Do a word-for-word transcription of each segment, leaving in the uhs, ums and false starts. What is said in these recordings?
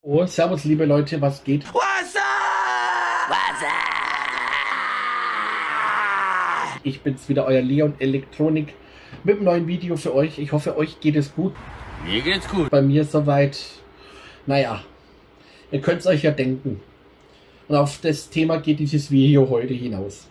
Oh, servus liebe Leute, was geht? Wasser! Wasser! Ich bin's wieder, euer Leon Elektronik mit einem neuen Video für euch. Ich hoffe, euch geht es gut. Mir geht's gut. Bei mir soweit, naja, ihr könnt's euch ja denken. Und auf das Thema geht dieses Video heute hinaus.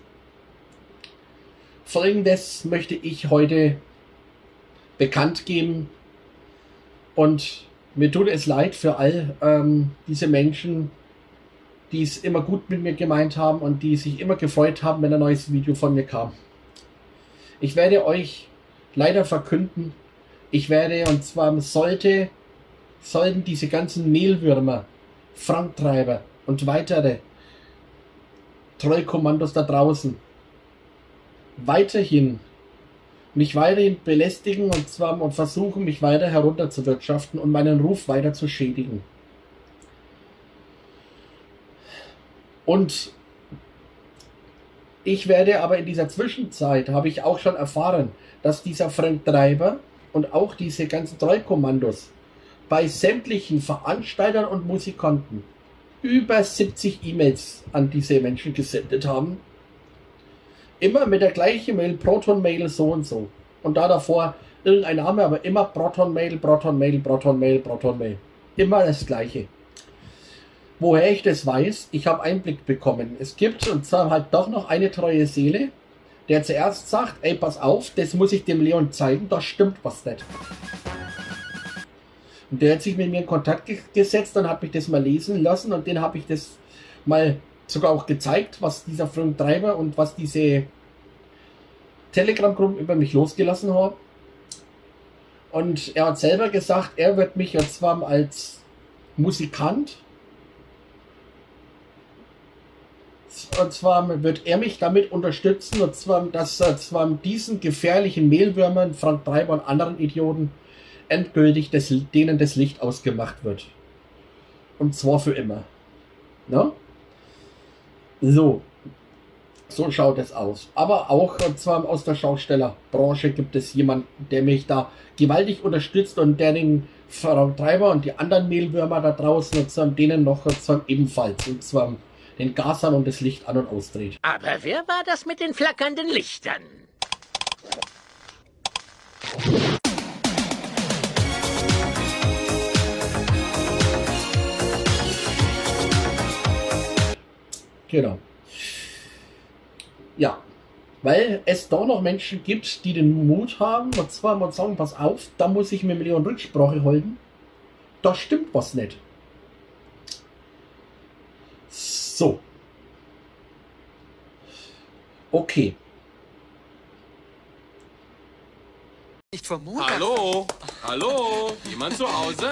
Folgendes möchte ich heute bekannt geben und mir tut es leid für all ähm, diese Menschen, die es immer gut mit mir gemeint haben und die sich immer gefreut haben, wenn ein neues Video von mir kam. Ich werde euch leider verkünden, ich werde, und zwar sollte, sollten diese ganzen Mehlwürmer, Franktreiber und weitere Trollkommandos da draußen weiterhin mich weiterhin belästigen und zwar und versuchen, mich weiter herunterzuwirtschaften und meinen Ruf weiter zu schädigen. Und ich werde aber in dieser Zwischenzeit, habe ich auch schon erfahren, dass dieser Franktreiber und auch diese ganzen Trollkommandos bei sämtlichen Veranstaltern und Musikanten über siebzig E-Mails an diese Menschen gesendet haben. Immer mit der gleichen Mail, Proton-Mail so und so. Und da davor irgendein Name, aber immer Proton-Mail, Proton-Mail, Proton-Mail, Proton-Mail. Immer das gleiche. Woher ich das weiß, ich habe Einblick bekommen. Es gibt und zwar halt doch noch eine treue Seele, der zuerst sagt, ey, pass auf, das muss ich dem Leon zeigen, da stimmt was nicht. Und der hat sich mit mir in Kontakt ge gesetzt und hat mich das mal lesen lassen und den habe ich das mal sogar auch gezeigt, was dieser Franktreiber und was diese Telegram-Gruppen über mich losgelassen haben. Und er hat selber gesagt, er wird mich jetzt zwar als Musikant, und zwar wird er mich damit unterstützen, und zwar, dass er zwar diesen gefährlichen Mehlwürmern, Franktreiber und anderen Idioten endgültig des, denen das Licht ausgemacht wird. Und zwar für immer. Ne? So, so schaut es aus. Aber auch, und zwar aus der Schaustellerbranche, gibt es jemanden, der mich da gewaltig unterstützt und der den Franktreiber und die anderen Mehlwürmer da draußen, und zwar denen noch und zwar ebenfalls, und zwar den Gasern und das Licht an- und ausdreht. Aber wer war das mit den flackernden Lichtern? Genau. Ja, weil es da noch Menschen gibt, die den Mut haben, und zwar mal sagen, pass auf, da muss ich mit dem Leon Rücksprache halten. Da stimmt was nicht. So. Okay. Nicht vom Montag. Hallo? Hallo? Jemand zu Hause?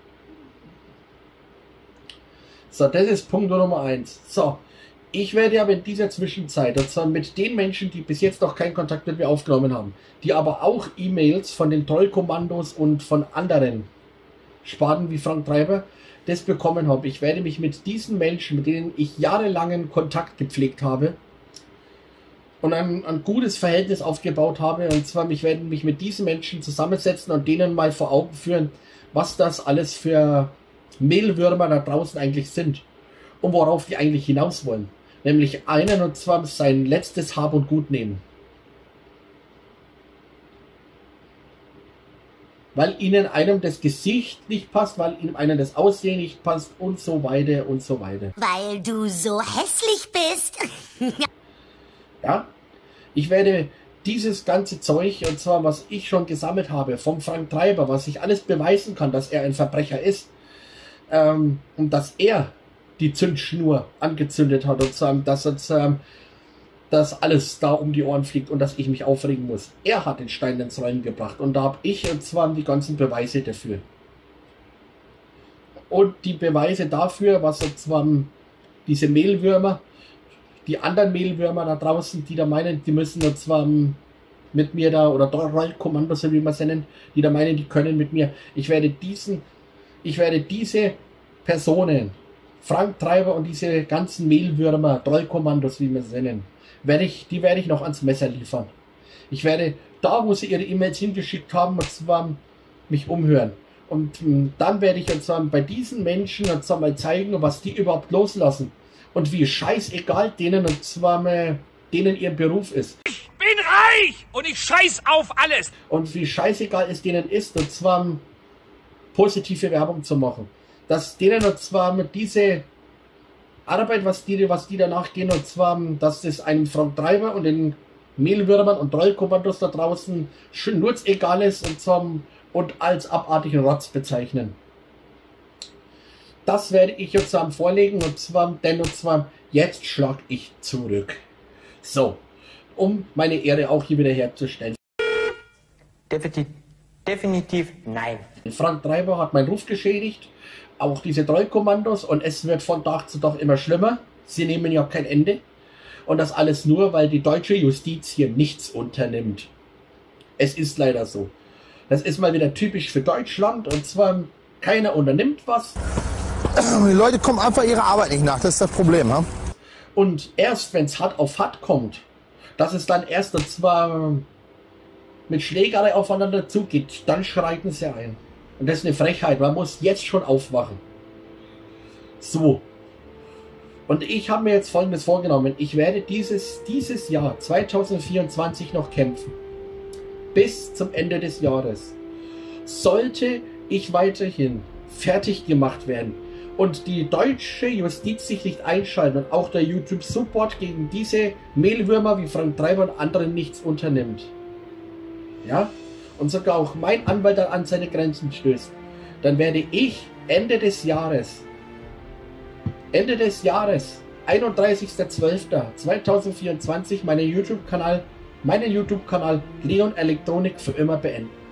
So, das ist Punkt Nummer eins. So, ich werde aber in dieser Zwischenzeit, und zwar mit den Menschen, die bis jetzt noch keinen Kontakt mit mir aufgenommen haben, die aber auch E-Mails von den Trollkommandos und von anderen Sparten wie Franktreiber das bekommen habe. Ich werde mich mit diesen Menschen, mit denen ich jahrelangen Kontakt gepflegt habe und ein, ein gutes Verhältnis aufgebaut habe, und zwar ich werde mich mit diesen Menschen zusammensetzen und denen mal vor Augen führen, was das alles für Mehlwürmer da draußen eigentlich sind und worauf die eigentlich hinaus wollen. Nämlich einen, und zwar sein letztes Hab und Gut nehmen. Weil ihnen einem das Gesicht nicht passt, weil ihnen einem das Aussehen nicht passt und so weiter und so weiter. Weil du so hässlich bist. Ja, ich werde dieses ganze Zeug, und zwar was ich schon gesammelt habe vom Franktreiber, was ich alles beweisen kann, dass er ein Verbrecher ist, ähm, und dass er die Zündschnur angezündet hat, und zwar, dass jetzt, ähm, dass alles da um die Ohren fliegt und dass ich mich aufregen muss. Er hat den Stein ins Rollen gebracht und da habe ich, und zwar die ganzen Beweise dafür. Und die Beweise dafür, was jetzt zwar diese Mehlwürmer, die anderen Mehlwürmer da draußen, die da meinen, die müssen jetzt zwar mit mir da, oder Trollkommandos, wie man sie nennt, die da meinen, die können mit mir. Ich werde diesen, ich werde diese Personen, Franktreiber und diese ganzen Mehlwürmer, Trollkommandos, wie man sie nennen, werde ich, die werde ich noch ans Messer liefern. Ich werde da, wo sie ihre E-Mails hingeschickt haben, und zwar mich umhören. Und mh, dann werde ich jetzt ähm, bei diesen Menschen jetzt mal zeigen, was die überhaupt loslassen. Und wie scheißegal denen, und zwar, äh, denen ihr Beruf ist. Ich bin reich und ich scheiß auf alles. Und wie scheißegal es denen ist, und zwar positive Werbung zu machen. Dass denen und zwar mit diese Arbeit, was die, was die danach gehen, und zwar, dass es einem Frank Treiber und den Mehlwürmern und Trollkommandos da draußen schnurzegal ist und, zum, und als abartigen Rotz bezeichnen. Das werde ich jetzt am vorlegen, und zwar, denn und zwar, jetzt schlag ich zurück. So, um meine Ehre auch hier wieder herzustellen. Definitiv, definitiv nein. Frank Treiber hat meinen Ruf geschädigt, auch diese Trollkommandos, und es wird von Tag zu Tag immer schlimmer. Sie nehmen ja kein Ende. Und das alles nur, weil die deutsche Justiz hier nichts unternimmt. Es ist leider so. Das ist mal wieder typisch für Deutschland, und zwar keiner unternimmt was. Die Leute kommen einfach ihrer Arbeit nicht nach, das ist das Problem. Ja? Und erst wenn es hart auf hart kommt, dass es dann erst und zwar mit Schlägerei aufeinander zugeht, dann schreiten sie ein. Und das ist eine Frechheit, man muss jetzt schon aufwachen. So. Und ich habe mir jetzt Folgendes vorgenommen. Ich werde dieses, dieses Jahr zweitausendvierundzwanzig noch kämpfen. Bis zum Ende des Jahres. Sollte ich weiterhin fertig gemacht werden und die deutsche Justiz sich nicht einschalten und auch der YouTube-Support gegen diese Mehlwürmer wie Frank Treiber und anderen nichts unternimmt. Ja? Und sogar auch mein Anwalt dann an seine Grenzen stößt. Dann werde ich Ende des Jahres Ende des Jahres, einunddreißigster zwölfter zweitausendvierundzwanzig, meinen YouTube-Kanal, meinen YouTube-Kanal Leon Elektronik für immer beenden.